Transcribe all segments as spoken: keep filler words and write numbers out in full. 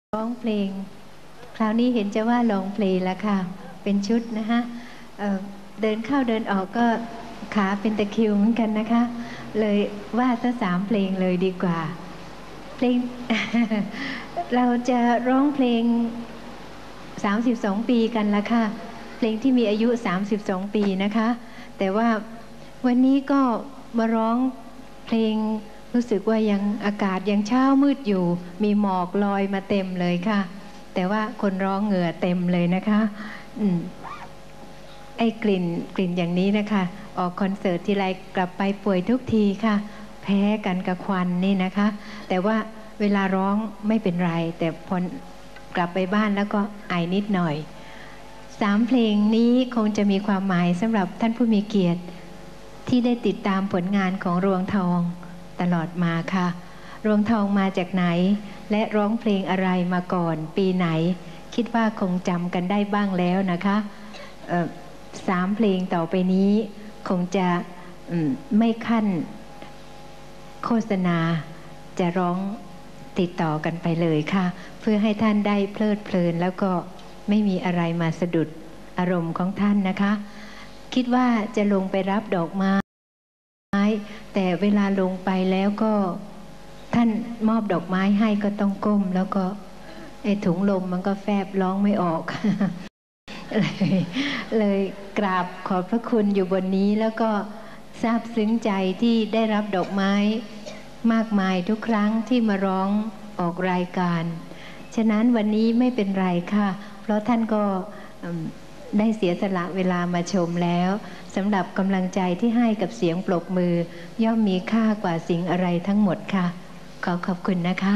ร้องเพลงคราวนี้เห็นจะว่าร้องเพลงแล้วค่ะเป็นชุดนะคะเอ่อเดินเข้าเดินออกก็ขาเป็นตะคริวเหมือนกันนะคะเลยว่าซะสามเพลงเลยดีกว่าเพลง เราจะร้องเพลงสามสิบสองปีกันละค่ะเพลงที่มีอายุสามสิบสองปีนะคะแต่ว่าวันนี้ก็มาร้องเพลงรู้สึกว่ายังอากาศยังเช้ามืดอยู่มีหมอกลอยมาเต็มเลยค่ะแต่ว่าคนร้องเหงื่อเต็มเลยนะคะอืมไอ้กลิ่นกลิ่นอย่างนี้นะคะออกคอนเสิร์ตทีไรกลับไปป่วยทุกทีค่ะแพ้กันกับควันนี่นะคะแต่ว่าเวลาร้องไม่เป็นไรแต่พอกลับไปบ้านแล้วก็ไอนิดหน่อยสามเพลงนี้คงจะมีความหมายสำหรับท่านผู้มีเกียรติที่ได้ติดตามผลงานของรวงทองตลอดมาค่ะรวงทองมาจากไหนและร้องเพลงอะไรมาก่อนปีไหนคิดว่าคงจำกันได้บ้างแล้วนะคะสามเพลงต่อไปนี้คงจะไม่ขั้นโฆษณาจะร้องติดต่อกันไปเลยค่ะเพื่อให้ท่านได้เพลิดเพลินแล้วก็ไม่มีอะไรมาสะดุดอารมณ์ของท่านนะคะคิดว่าจะลงไปรับดอกไม้แต่เวลาลงไปแล้วก็ท่านมอบดอกไม้ให้ก็ต้องก้มแล้วก็ไอ้ถุงลมมันก็แฟบร้องไม่ออก เลยเลยกราบขอบพระคุณอยู่บนนี้แล้วก็ซาบซึ้งใจที่ได้รับดอกไม้มากมายทุกครั้งที่มาร้องออกรายการฉะนั้นวันนี้ไม่เป็นไรค่ะเพราะท่านก็ได้เสียสละเวลามาชมแล้วสำหรับกำลังใจที่ให้กับเสียงปรบมือย่อมมีค่ากว่าสิ่งอะไรทั้งหมดค่ะขอขอบคุณนะคะ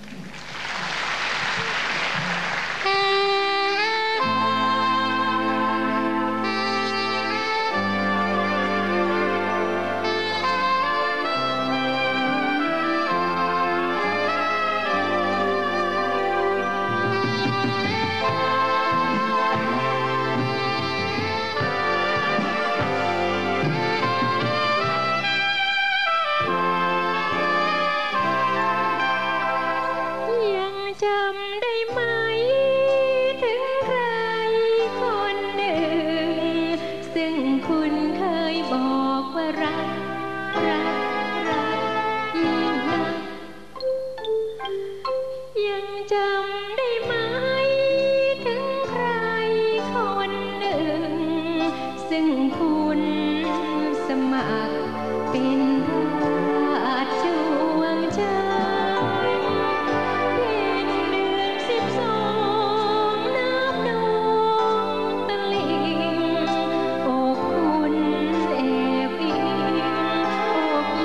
จำได้ไหมถึงใครคนหนึ่งซึ่งคุณเคยบอกว่ารักรักรักยิ่งนักยังจำได้ไหมถึงใครคนหนึ่งซึ่งคุณสมัครเป็นราชจวงใจ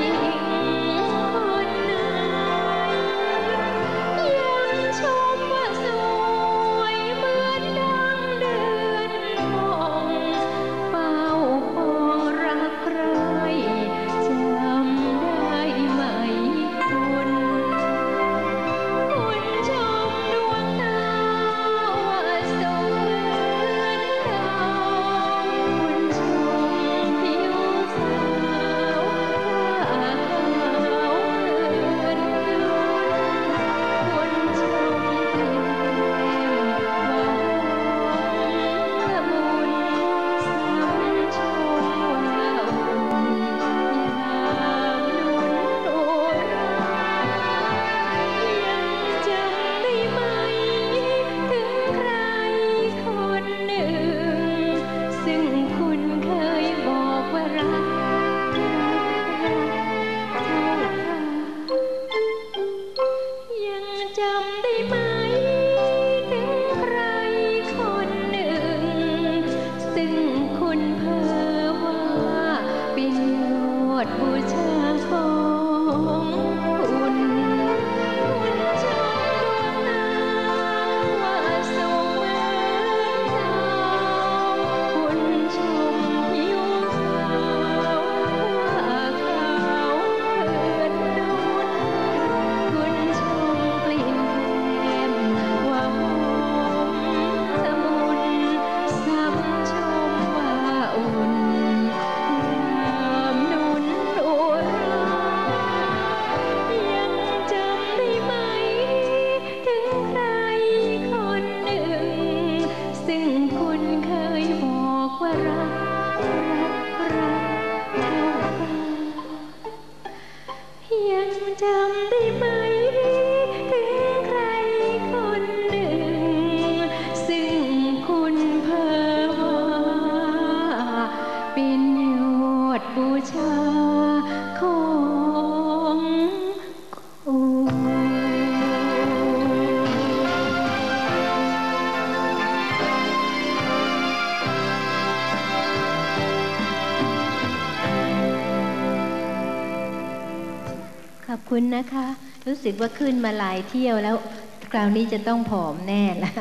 สคุณนะคะ รู้สึกว่าขึ้นมาหลายเที่ยวแล้วคราวนี้จะต้องผอมแน่ละ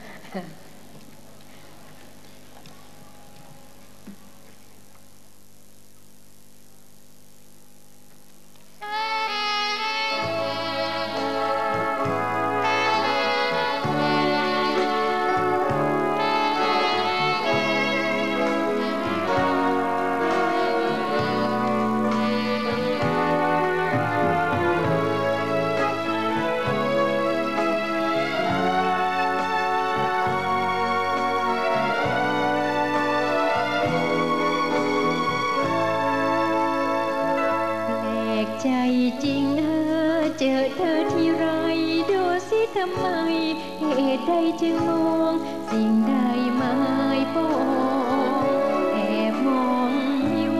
ใจจริงเออเจอเธอที่ไรดูสิทำไมเหตุใดจึงมองสิ่งใดไม่พอแอบมองไม่ไหว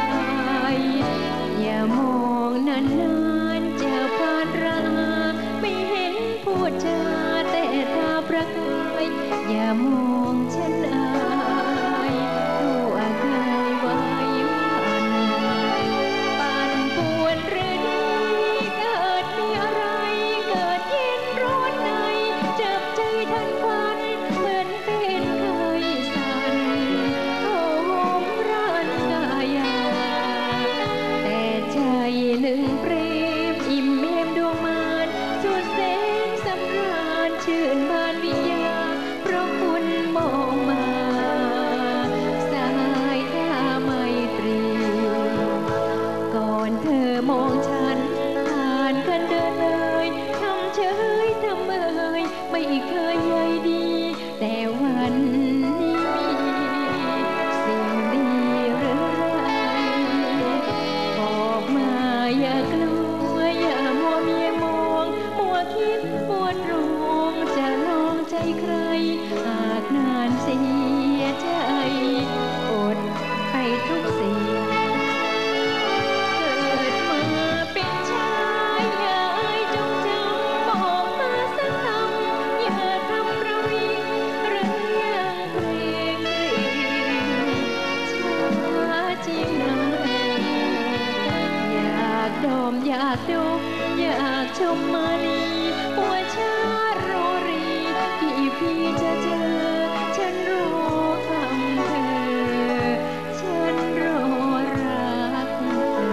อย่ามองนานๆจะผ่านราไม่เห็นพูดจาแต่ตาประกายอย่ามองฉันอายตัวกายไว้วันปั่นป่วนหรือนี้เกิดมีอะไรเกิดเย็นร้อนในจับใจทันควันเหมือนเป็นเคยสั่นโอ้โหร้านกายาแต่ใจหนึ่งเปรมอิ่มเอมดวงมานสุดแสนสำราญชื่นบานวิญญาเพราะคุณมองมาสายตาไมตรีก่อนเธอมองฉันผ่านกันเดินเลยทำเฉยทำเมยไม่เคยใยดี แต่วันนี้มีสิ่งดีหรือไรบอกมาอย่ากลัวอย่ามัวเมียมองมัวคิดปวดรวงจะลองใจใครหากนานเสียใจอดไปทุกสิ่งเกิดมาเป็นชายอย่าให้จงจำบอกมาสักคำอย่าทำประวิงหรือยังเกรงเกรงช้าจริงนะอยากดมอยากดมอยากชมมาลีหัวชาโรรีที่พี่จะเจอฉันรอคำเธอฉันรอรักเธ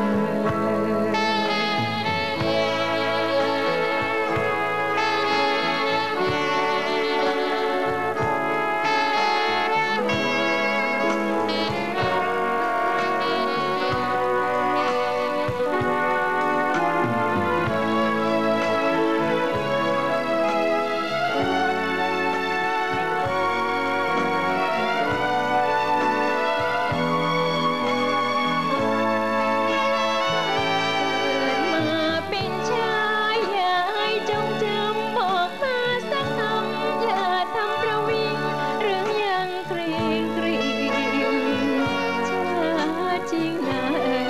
เกิดมาเป็นชายอย่าให้จงจำบอกมาสักคำอย่าทำประวิงหรือยังเกรงเกรงช้าจริงนะ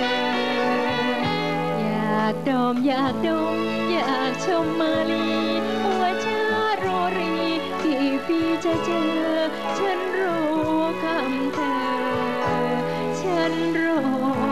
อยากดมอยากดมอยากชมมาลีหัวชาโรรีที่พี่จะเจอฉันรอคำเธอฉันรอ